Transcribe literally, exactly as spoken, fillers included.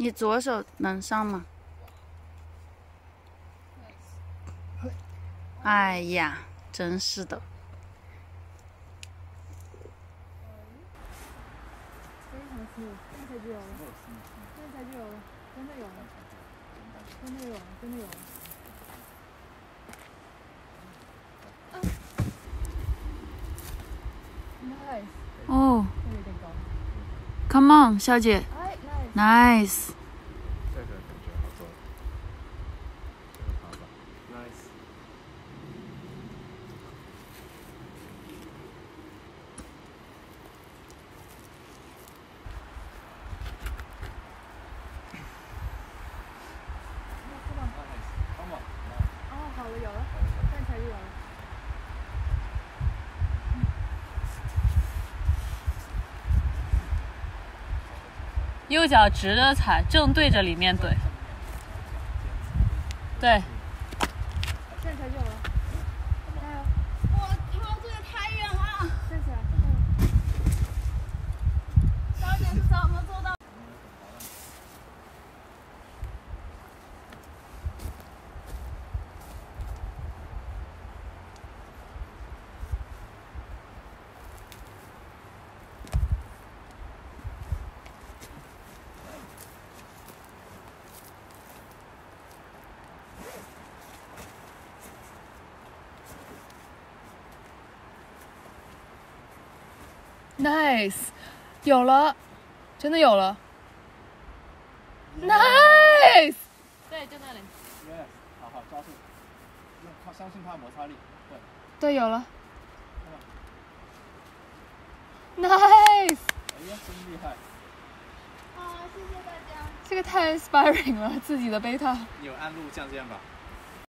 你左手能上吗？哎呀，真是的。 非常smooth，这样才就有了，这样才就有了，真的有了，真的有了，真的有了。Nice。 哦。 这有点高。 Come on， 小姐。 哎 ，nice。 这个感觉好走。这个爬法 ，nice。 哦，好了，有了，这样才有了。 右脚直着踩，正对着里面怼。对。 这样才有了。加油！ 我靠，这个太远了。 站起来， 小姐是怎么做到？ Nice， 有了，真的有了。Nice。 对，就那里。 Yes， 好好抓住，用靠相信它的摩擦力，对。 对，有了。Nice。 哎呀，真厉害！ 啊，谢谢大家。 这个太 inspiring 了，自己的贝塔。 你有按录降键吧？